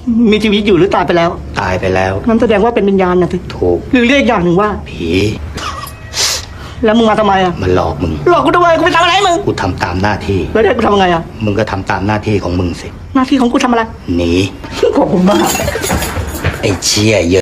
มีชีวิตอยู่หรือตายไปแล้วตายไปแล้วนั่นแสดงว่าเป็นวิญญาณนะสิถูกหรือเรียกอย่างหนึ่งว่าผีแล้วมึงมาทำไมอ่ะมันหลอกมึงหลอกกูทำไมกูไปทำอะไรมึงกูทำตามหน้าที่แล้วเด็กกูทำไงอ่ะมึงก็ทำตามหน้าที่ของมึงสิหน้าที่ของกูทำอะไรหนีขอบคุณมากไอ้เชี่ย